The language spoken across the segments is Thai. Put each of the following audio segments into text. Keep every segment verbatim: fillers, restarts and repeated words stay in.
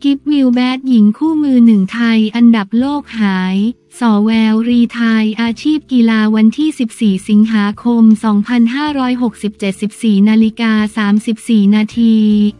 กิฟวิลแบดหญิงคู่มือหนึ่งไทยอันดับโลกหายสอแววรีไทร์อาชีพกีฬาวันที่สิบสี่สิงหาคมสองพันห้าร้อยหกสิบเจ็ด สิบสี่นาฬิกาสามสิบสี่นาที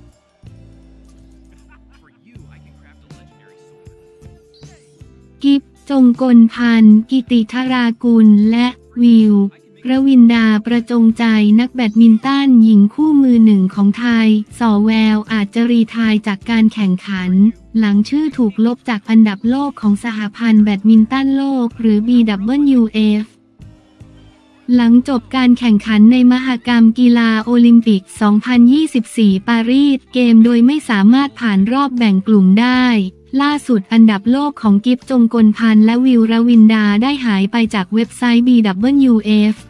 กิฟจงกลพันธ์กิติธรากุลและวิวรวินดาประจงใจนักแบดมินตันหญิงคู่มือหนึ่งของไทยสอแววอาจจะรีไทร์จากการแข่งขันหลังชื่อถูกลบจากอันดับโลกของสหพันธ์แบดมินตันโลกหรือ บี ดับเบิลยู เอฟ หลังจบการแข่งขันในมหกรรมกีฬาโอลิมปิก สองพันยี่สิบสี่ ปารีสเกมโดยไม่สามารถผ่านรอบแบ่งกลุ่มได้ล่าสุดอันดับโลกของกิฟจงกลพันธ์และวิวรวินดาได้หายไปจากเว็บไซต์ บี ดับเบิลยู เอฟ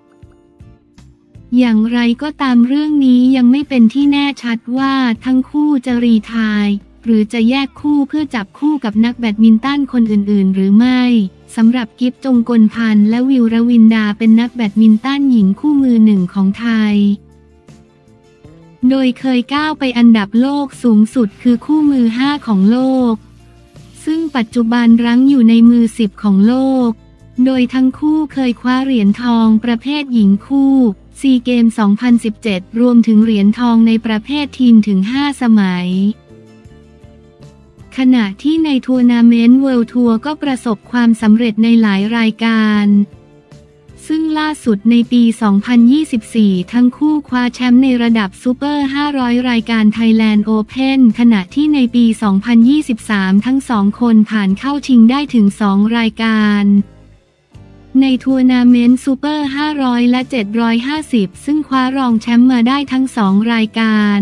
อย่างไรก็ตามเรื่องนี้ยังไม่เป็นที่แน่ชัดว่าทั้งคู่จะรีไทร์หรือจะแยกคู่เพื่อจับคู่กับนักแบดมินตันคนอื่นๆหรือไม่สำหรับกิฟจงกลพันธ์และวิวรวินดาเป็นนักแบดมินตันหญิงคู่มือหนึ่งของไทยโดยเคยก้าวไปอันดับโลกสูงสุดคือคู่มือห้าของโลกซึ่งปัจจุบันรั้งอยู่ในมือสิบของโลกโดยทั้งคู่เคยคว้าเหรียญทองประเภทหญิงคู่ซีเกม สองพันสิบเจ็ด รวมถึงเหรียญทองในประเภททีมถึงห้าสมัยขณะที่ในทัวร์นาเมนต์เวิลด์ทัวร์ก็ประสบความสำเร็จในหลายรายการซึ่งล่าสุดในปี สองพันยี่สิบสี่ ทั้งคู่คว้าแชมป์ในระดับซูเปอร์ ห้าร้อย รายการ Thailand Open ขณะที่ในปี สองพันยี่สิบสาม ทั้งสองคนผ่านเข้าชิงได้ถึงสองรายการในทัวร์นาเมนต์ซูเปอร์ ห้าร้อย และ เจ็ดร้อยห้าสิบ ซึ่งคว้ารองแชมป์มาได้ทั้งสองรายการ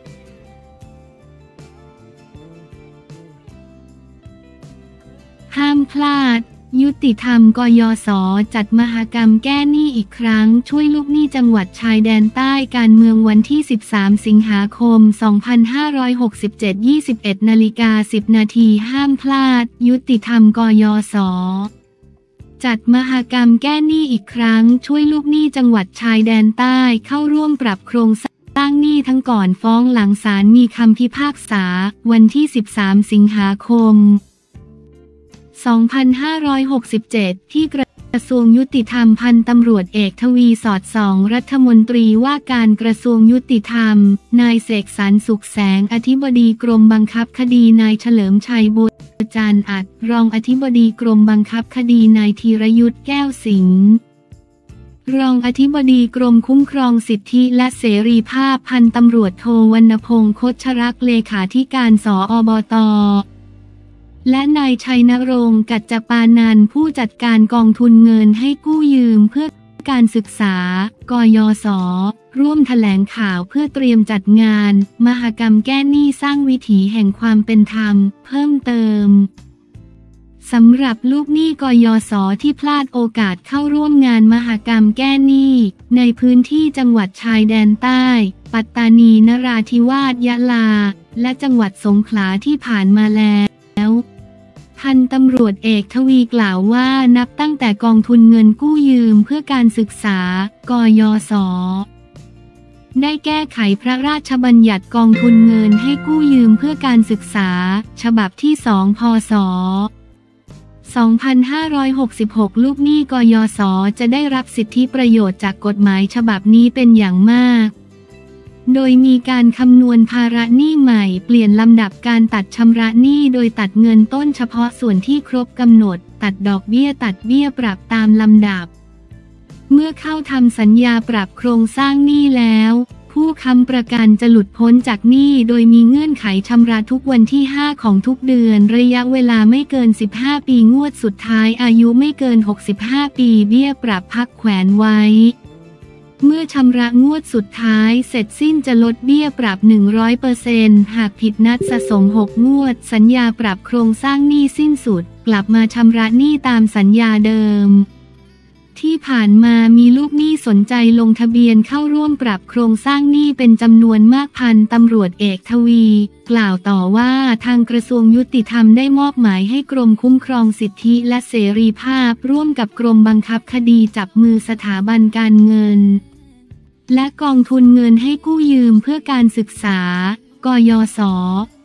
ห้ามพลาดยุติธรรมกยศ.จัดมหกรรมแก้หนี้อีกครั้งช่วยลูกหนี้จังหวัดชายแดนใต้การเมืองวันที่สิบสามสิงหาคมสองพันห้าร้อยหกสิบเจ็ด ยี่สิบเอ็ดนาฬิกาสิบนาทีห้ามพลาดยุติธรรมกยศ.จัดมหกรรมแก้หนี้อีกครั้งช่วยลูกหนี้จังหวัดชายแดนใต้เข้าร่วมปรับโครงสร้างหนี้ทั้งก่อนฟ้องหลังศาลมีคำพิพากษาวันที่สิบสามสิงหาคมสองพันห้าร้อยหกสิบเจ็ด ที่กระทรวงยุติธรรมพันตำรวจเอกทวีสอดส่องรัฐมนตรีว่าการกระทรวงยุติธรรมนายเสกสรรสุขแสงอธิบดีกรมบังคับคดีนายเฉลิมชัยบัวจันทร์อัดรองอธิบดีกรมบังคับคดีนายธีรยุทธแก้วสิงห์รองอธิบดีกรมคุ้มครองสิทธิและเสรีภาพพันตำรวจโทวรรณพงษ์โคชรักษ์เลขาธิการสอบต.และนายชัยนรงค์กัจจปานันท์ผู้จัดการกองทุนเงินให้กู้ยืมเพื่อการศึกษากยศ.ร่วมแถลงข่าวเพื่อเตรียมจัดงานมหกรรมแก้หนี้สร้างวิถีแห่งความเป็นธรรมเพิ่มเติมสำหรับลูกหนี้กยศ.ที่พลาดโอกาสเข้าร่วมงานมหกรรมแก้หนี้ในพื้นที่จังหวัดชายแดนใต้ปัตตานีนราธิวาสยะลาและจังหวัดสงขลาที่ผ่านมาแล้วพันตำรวจเอกทวีกล่าวว่านับตั้งแต่กองทุนเงินกู้ยืมเพื่อการศึกษากยศ.ได้แก้ไขพระราชบัญญัติกองทุนเงินให้กู้ยืมเพื่อการศึกษาฉบับที่สองพ.ศ. สองพันห้าร้อยหกสิบหก ลูกหนี้กยศ.จะได้รับสิทธิประโยชน์จากกฎหมายฉบับนี้เป็นอย่างมากโดยมีการคำนวณภาระหนี้ใหม่เปลี่ยนลำดับการตัดชำระหนี้โดยตัดเงินต้นเฉพาะส่วนที่ครบกำหนดตัดดอกเบี้ยตัดเบี้ยปรับตามลำดับเมื่อเข้าทำสัญญาปรับโครงสร้างหนี้แล้วผู้ค้ำประกันจะหลุดพ้นจากหนี้โดยมีเงื่อนไขชำระทุกวันที่ห้าของทุกเดือนระยะเวลาไม่เกินสิบห้าปีงวดสุดท้ายอายุไม่เกินหกสิบห้าปีเบี้ยปรับพักแขวนไว้เมื่อชำระงวดสุดท้ายเสร็จสิ้นจะลดเบี้ยปรับ หนึ่งร้อยเปอร์เซ็นต์ หากผิดนัดสะสมหกงวดสัญญาปรับโครงสร้างหนี้สิ้นสุดกลับมาชำระหนี้ตามสัญญาเดิมที่ผ่านมามีลูกหนี้สนใจลงทะเบียนเข้าร่วมปรับโครงสร้างหนี้เป็นจำนวนมากพันตำรวจเอกทวีกล่าวต่อว่าทางกระทรวงยุติธรรมได้มอบหมายให้กรมคุ้มครองสิทธิและเสรีภาพร่วมกับกรมบังคับคดีจับมือสถาบันการเงินและกองทุนเงินให้กู้ยืมเพื่อการศึกษากยศ.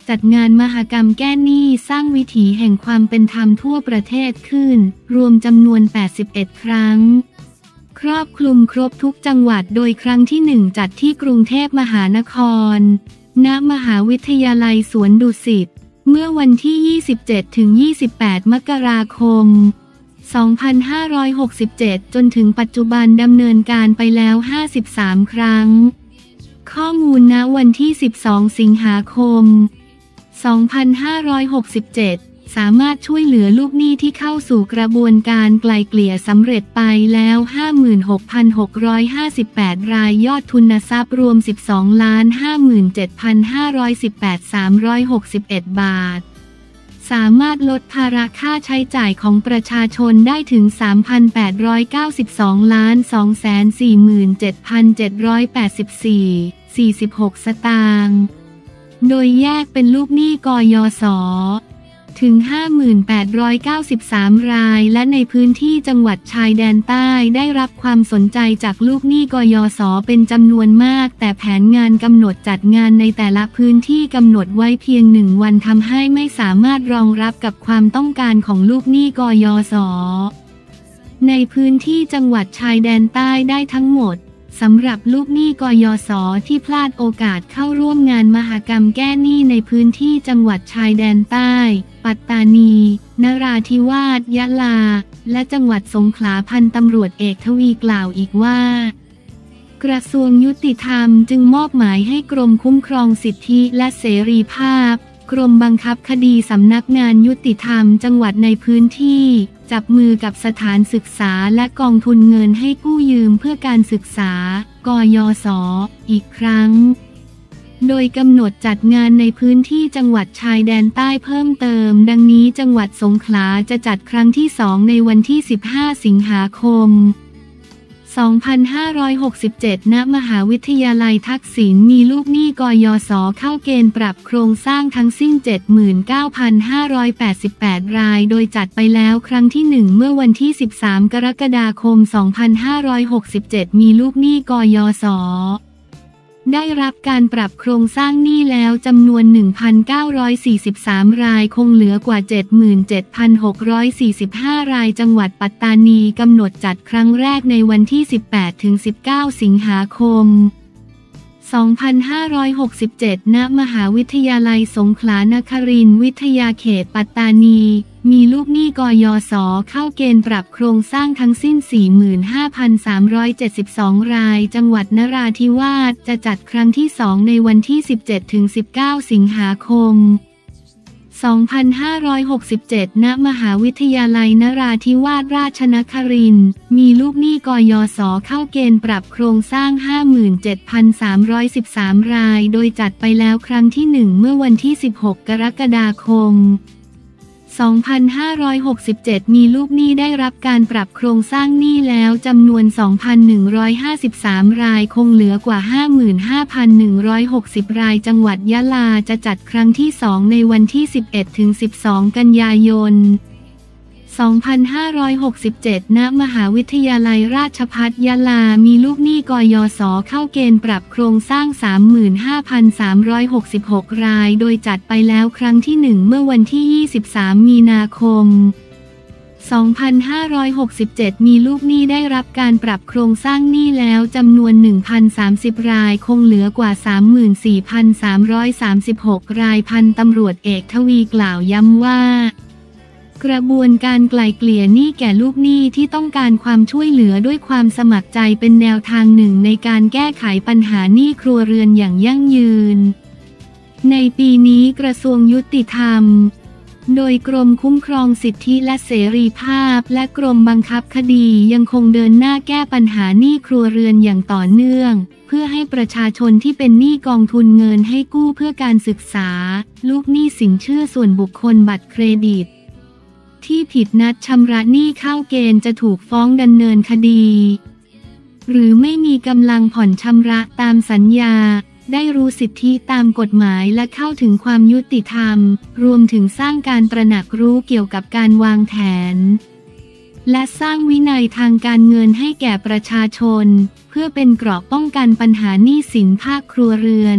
จัดงานมหกรรมแก้หนี้สร้างวิถีแห่งความเป็นธรรมทั่วประเทศขึ้นรวมจำนวนแปดสิบเอ็ดครั้งครอบคลุมครบทุกจังหวัดโดยครั้งที่หนึ่งจัดที่กรุงเทพมหานครณมหาวิทยาลัยสวนดุสิตเมื่อวันที่ ยี่สิบเจ็ดถึงยี่สิบแปด มกราคม สองพันห้าร้อยหกสิบเจ็ด จนถึงปัจจุบันดำเนินการไปแล้ว ห้าสิบสาม ครั้งข้อมูลณวันที่ สิบสอง สิงหาคม สองพันห้าร้อยหกสิบเจ็ด สามารถช่วยเหลือลูกหนี้ที่เข้าสู่กระบวนการไกล่เกลี่ยสำเร็จไปแล้ว ห้าหมื่นหกพันหกร้อยห้าสิบแปด รายยอดทุนทรัพย์รวม สิบสองล้านห้าหมื่นเจ็ดพันห้าร้อยสิบแปดพันสามร้อยหกสิบเอ็ด บาทสามารถลดภาระค่าใช้จ่ายของประชาชนได้ถึง สามพันแปดร้อยเก้าสิบสองล้านสองแสนสี่หมื่นเจ็ดพันเจ็ดร้อยแปดสิบสี่ สี่สิบหก สตางค์โดยแยกเป็นลูกหนี้กยศ. ถึง ห้าหมื่นแปดร้อยเก้าสิบสาม รายและในพื้นที่จังหวัดชายแดนใต้ได้รับความสนใจจากลูกหนี้กยศ. เป็นจำนวนมากแต่แผนงานกำหนดจัดงานในแต่ละพื้นที่กำหนดไว้เพียงหนึ่งวันทำให้ไม่สามารถรองรับกับความต้องการของลูกหนี้กยศ. ในพื้นที่จังหวัดชายแดนใต้ได้ทั้งหมดสำหรับลูกหนี้กยศ. ที่พลาดโอกาสเข้าร่วมงานมหกรรมแก้หนี้ในพื้นที่จังหวัดชายแดนใต้ปัตตานีนราธิวาสยะลาและจังหวัดสงขลาพันตำรวจเอกทวีกล่าวอีกว่ากระทรวงยุติธรรมจึงมอบหมายให้กรมคุ้มครองสิทธิและเสรีภาพกรมบังคับคดีสำนักงานยุติธรรมจังหวัดในพื้นที่จับมือกับสถานศึกษาและกองทุนเงินให้กู้ยืมเพื่อการศึกษากยศ. อีกครั้งโดยกำหนดจัดงานในพื้นที่จังหวัดชายแดนใต้เพิ่มเติมดังนี้จังหวัดสงขลาจะจัดครั้งที่สองในวันที่ สิบห้า สิงหาคม สองพันห้าร้อยหกสิบเจ็ด ณ มหาวิทยาลัยทักษิณมีลูกหนี้กยศ. เข้าเกณฑ์ปรับโครงสร้างทั้งสิ้น เจ็ดหมื่นเก้าพันห้าร้อยแปดสิบแปด รายโดยจัดไปแล้วครั้งที่หนึ่งเมื่อวันที่ สิบสาม กรกฎาคม สองพันห้าร้อยหกสิบเจ็ด มีลูกหนี้กยศ.ได้รับการปรับโครงสร้างหนี้แล้วจำนวน หนึ่งพันเก้าร้อยสี่สิบสาม รายคงเหลือกว่า เจ็ดหมื่นเจ็ดพันหกร้อยสี่สิบห้า รายจังหวัดปัตตานีกำหนดจัดครั้งแรกในวันที่ สิบแปดถึงสิบเก้า สิงหาคม สองพันห้าร้อยหกสิบเจ็ด ณ มหาวิทยาลัยสงขลานครินทร์วิทยาเขตปัตตานีมีลูกหนี้กยศ. เข้าเกณฑ์ปรับโครงสร้างทั้งสิ้น สี่หมื่นห้าพันสามร้อยเจ็ดสิบสอง รายจังหวัดนราธิวาสจะจัดครั้งที่สองในวันที่ สิบเจ็ดถึงสิบเก้า สิงหาคม สองพันห้าร้อยหกสิบเจ็ด ณ มหาวิทยาลัยนราธิวาสราชนครินทร์มีลูกหนี้กยศ. เข้าเกณฑ์ปรับโครงสร้าง ห้าหมื่นเจ็ดพันสามร้อยสิบสาม รายโดยจัดไปแล้วครั้งที่หนึ่งเมื่อวันที่ สิบหก กรกฎาคม สองพันห้าร้อยหกสิบเจ็ด มีลูกหนี้ได้รับการปรับโครงสร้างหนี้แล้วจำนวน สองพันหนึ่งร้อยห้าสิบสาม รายคงเหลือกว่า ห้าหมื่นห้าพันหนึ่งร้อยหกสิบ รายจังหวัดยะลาจะจัดครั้งที่สองในวันที่ สิบเอ็ดถึงสิบสอง กันยายน สองพันห้าร้อยหกสิบเจ็ด ณ มหาวิทยาลัยราชภัฏยะลามีลูกหนี้กยศ. เข้าเกณฑ์ปรับโครงสร้าง สามหมื่นห้าพันสามร้อยหกสิบหก รายโดยจัดไปแล้วครั้งที่หนึ่งเมื่อวันที่ ยี่สิบสาม มีนาคม สองพันห้าร้อยหกสิบเจ็ด มีลูกหนี้ได้รับการปรับโครงสร้างหนี้แล้วจำนวน หนึ่งพันสามสิบ รายคงเหลือกว่า สามหมื่นสี่พันสามร้อยสามสิบหก รายพันตำรวจเอกทวีกล่าวย้ำว่ากระบวนการไกล่เกลี่ยหนี้แก่ลูกหนี้ที่ต้องการความช่วยเหลือด้วยความสมัครใจเป็นแนวทางหนึ่งในการแก้ไขปัญหาหนี้ครัวเรือนอย่างยั่งยืนในปีนี้กระทรวงยุติธรรมโดยกรมคุ้มครองสิทธิและเสรีภาพและกรมบังคับคดียังคงเดินหน้าแก้ปัญหาหนี้ครัวเรือนอย่างต่อเนื่องเพื่อให้ประชาชนที่เป็นหนี้กองทุนเงินให้กู้เพื่อการศึกษาลูกหนี้สินเชื่อส่วนบุคคลบัตรเครดิตที่ผิดนัดชำระหนี้เข้าเกณฑ์จะถูกฟ้องดำเนินคดีหรือไม่มีกำลังผ่อนชำระตามสัญญาได้รู้สิทธิตามกฎหมายและเข้าถึงความยุติธรรมรวมถึงสร้างการตระหนักรู้เกี่ยวกับการวางแผนและสร้างวินัยทางการเงินให้แก่ประชาชนเพื่อเป็นเกราะป้องกันปัญหาหนี้สินภาคครัวเรือน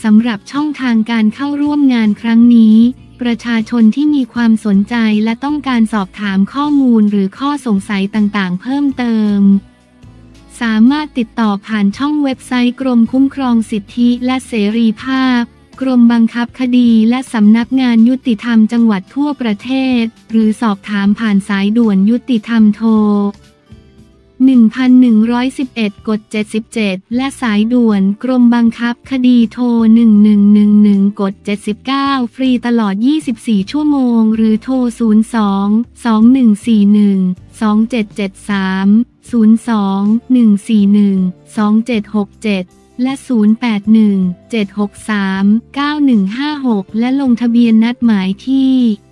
สำหรับช่องทางการเข้าร่วมงานครั้งนี้ประชาชนที่มีความสนใจและต้องการสอบถามข้อมูลหรือข้อสงสัยต่างๆเพิ่มเติมสามารถติดต่อผ่านช่องเว็บไซต์กรมคุ้มครองสิทธิและเสรีภาพกรมบังคับคดีและสำนักงานยุติธรรมจังหวัดทั่วประเทศหรือสอบถามผ่านสายด่วนยุติธรรมโทรหนึ่งพันหนึ่งร้อยสิบเอ็ดกดเจ็ดสิบเจ็ดและสายด่วนกรมบังคับคดีโทรหนึ่งหนึ่งหนึ่งหนึ่งกดเจ็ดสิบเก้าฟรีตลอดยี่สิบสี่ชั่วโมงหรือโทรศูนย์ สอง สอง หนึ่ง สี่ หนึ่ง สอง เจ็ด เจ็ด สาม ศูนย์ สอง หนึ่ง สี่ หนึ่ง สอง เจ็ด หก เจ็ดและศูนย์ แปด หนึ่ง เจ็ด หก สาม เก้า หนึ่ง ห้า หกและลงทะเบียนนัดหมายที่